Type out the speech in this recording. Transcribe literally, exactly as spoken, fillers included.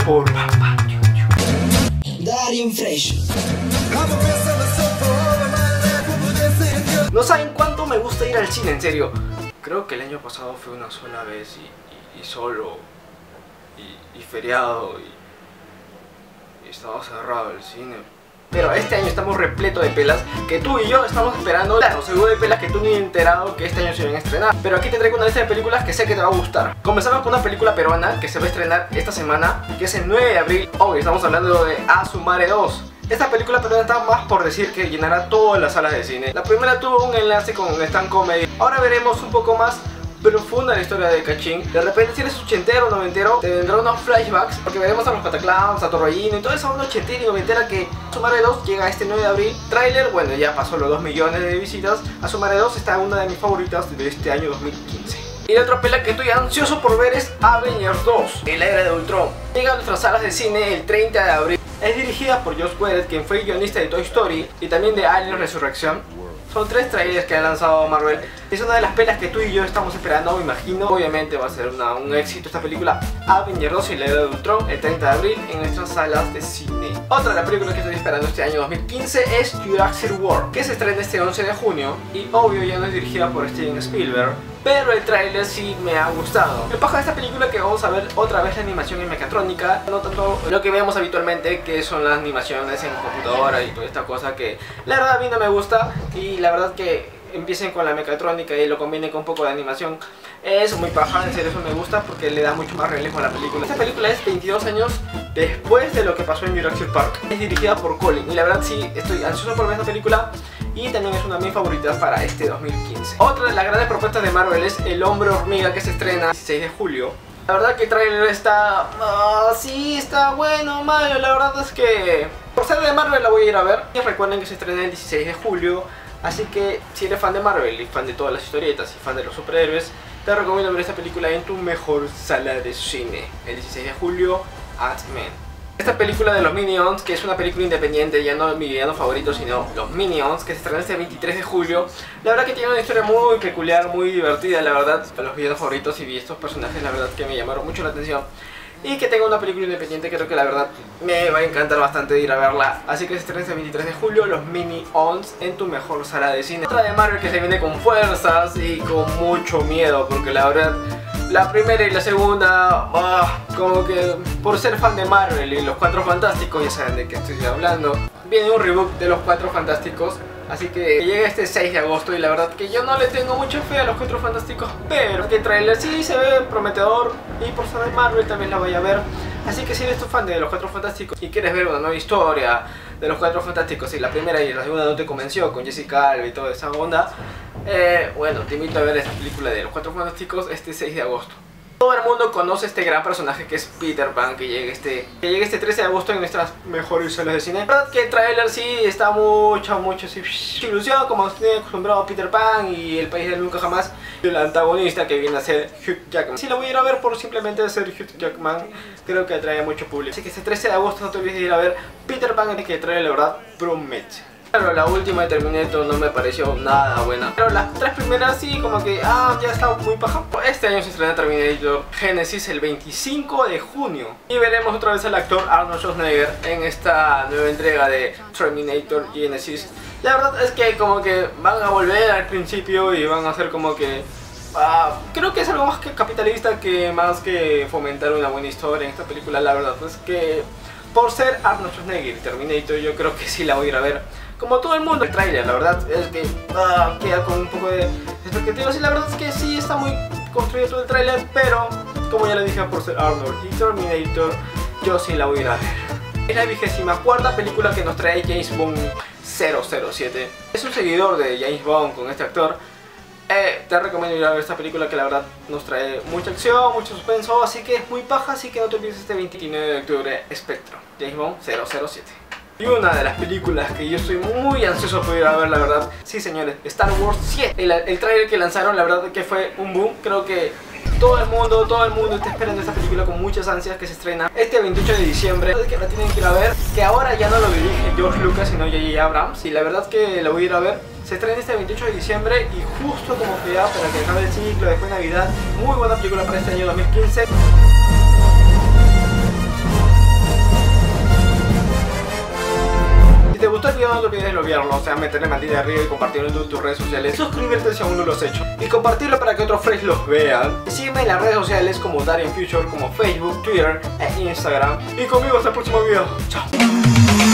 mejor. Darien Fresh. No saben cuánto me gusta ir al cine, en serio. Creo que el año pasado fue una sola vez y, y, y solo y, y feriado y, y estaba cerrado el cine. Pero este año estamos repleto de pelas que tú y yo estamos esperando. Claro, seguro hay pelas que tú ni enterado que este año se van a estrenar. Pero aquí te traigo una lista de películas que sé que te va a gustar. Comenzamos con una película peruana que se va a estrenar esta semana, que es el nueve de abril. Hoy estamos hablando de Asumare dos. Esta película peruana está más por decir que llenará todas las salas de cine. La primera tuvo un enlace con Stan Comedy. Ahora veremos un poco más profunda la historia de Cachín. De repente, si eres ochentero o noventero, te vendrán unos flashbacks, porque veremos a los Pataclowns, a Torrollino y toda esa onda ochentera y noventera que Asumare dos llega este nueve de abril. Tráiler, bueno, ya pasó los dos millones de visitas. Asumare dos está en una de mis favoritas de este año dos mil quince. Y la otra pela que estoy ansioso por ver es Avengers dos, el era de Ultron. Llega a nuestras salas de cine el treinta de abril. Es dirigida por Joss Whedon, quien fue guionista de Toy Story y también de Alien Resurrección. Son tres trailers que ha lanzado Marvel. Es una de las pelas que tú y yo estamos esperando, me imagino. Obviamente va a ser una, un éxito esta película. Avengers dos y la era de Ultron el treinta de abril en nuestras salas de cine. Otra de las películas que estoy esperando este año dos mil quince es Jurassic World, que se estrena este once de junio. Y obvio ya no es dirigida por Steven Spielberg, pero el tráiler sí me ha gustado. Me pasa de esta película que vamos a ver otra vez la animación en mecatrónica, no tanto lo que vemos habitualmente, que son las animaciones en computadora y toda esta cosa que la verdad a mí no me gusta. Y la verdad que empiecen con la mecatrónica y lo combinen con un poco de animación es muy paja, en serio eso me gusta porque le da mucho más relevo a la película. Esta película es veintidós años después de lo que pasó en Jurassic Park. Es dirigida por Colin y la verdad sí estoy ansioso por ver esta película. Y también es una de mis favoritas para este dos mil quince. Otra de las grandes propuestas de Marvel es El Hombre Hormiga, que se estrena el dieciséis de julio. La verdad que el trailer está... Uh, sí, está bueno, malo. La verdad es que por ser de Marvel la voy a ir a ver. Y recuerden que se estrena el dieciséis de julio. Así que si eres fan de Marvel y fan de todas las historietas y fan de los superhéroes, te recomiendo ver esta película en tu mejor sala de cine. El dieciséis de julio, Ant-Man. Esta película de los Minions, que es una película independiente, ya no mi villano favorito, sino los Minions, que se estrena este veintitrés de julio. La verdad que tiene una historia muy peculiar, muy divertida, la verdad. Los villanos favoritos y vi estos personajes, la verdad que me llamaron mucho la atención. Y que tenga una película independiente, creo que la verdad me va a encantar bastante ir a verla. Así que se estrena este veintitrés de julio, los Minions en tu mejor sala de cine. Otra de Marvel que se viene con fuerzas y con mucho miedo, porque la verdad... La primera y la segunda, oh, como que por ser fan de Marvel y los Cuatro Fantásticos, ya saben de qué estoy hablando. Viene un reboot de los Cuatro Fantásticos, así que llega este seis de agosto y la verdad que yo no le tengo mucha fe a los Cuatro Fantásticos, pero que el trailer sí se ve prometedor y por ser de Marvel también la voy a ver. Así que si eres tu fan de los Cuatro Fantásticos y quieres ver una nueva historia de los Cuatro Fantásticos y la primera y la segunda no te convenció con Jessica Alba y toda esa onda, eh, bueno, te invito a ver esta película de los Cuatro Fantásticos este seis de agosto. Todo el mundo conoce este gran personaje que es Peter Pan, que llega este, que llega este trece de agosto en nuestras mejores salas de cine. La verdad que el trailer sí está mucho, mucho así, ilusión, como nos tiene acostumbrado Peter Pan y El País del Nunca Jamás. El antagonista que viene a ser Hugh Jackman. Si sí, lo voy a ir a ver por simplemente ser Hugh Jackman, creo que atrae mucho público. Así que este trece de agosto no te olvides de ir a ver Peter Pan, que el trailer la verdad promete. Claro, la última de Terminator no me pareció nada buena, pero las tres primeras sí, como que, ah, ya está muy paja. Este año se estrena Terminator Genesis el veinticinco de junio. Y veremos otra vez al actor Arnold Schwarzenegger en esta nueva entrega de Terminator Genesis. La verdad es que como que van a volver al principio y van a hacer como que... Uh, creo que es algo más que capitalista, que más que fomentar una buena historia en esta película. La verdad es que por ser Arnold Schwarzenegger y Terminator yo creo que sí la voy a ir a ver. Como todo el mundo, el tráiler, la verdad es que uh, queda con un poco de expectativas y la verdad es que sí está muy construido todo el tráiler, pero como ya le dije, por ser Arnold y Terminator, yo sí la voy a ir a ver. Es la vigésima cuarta película que nos trae James Bond cero cero siete. Es un seguidor de James Bond con este actor. Eh, te recomiendo ir a ver esta película que la verdad nos trae mucha acción, mucho suspenso, así que es muy paja, así que no te olvides este veintinueve de octubre, Spectrum, James Bond cero cero siete. Y una de las películas que yo estoy muy ansioso por ir a ver, la verdad, sí señores, Star Wars siete. El, el trailer que lanzaron, la verdad que fue un boom. Creo que todo el mundo, todo el mundo está esperando esta película con muchas ansias, que se estrena este veintiocho de diciembre. Que la tienen que ir a ver, que ahora ya no lo dirige George Lucas sino J J Abrams. Y la verdad que la voy a ir a ver. Se estrena este veintiocho de diciembre y justo como que ya para que acabe el ciclo después de Navidad. Muy buena película para este año dos mil quince. no te olvides de olvidarlo, o sea, meterle mantilla arriba y compartirlo en tus redes sociales. Suscribirte si aún no lo has hecho y compartirlo para que otros friends los vean. Y sígueme en las redes sociales como Darian Future, como Facebook, Twitter e Instagram. Y conmigo hasta el próximo video. Chao.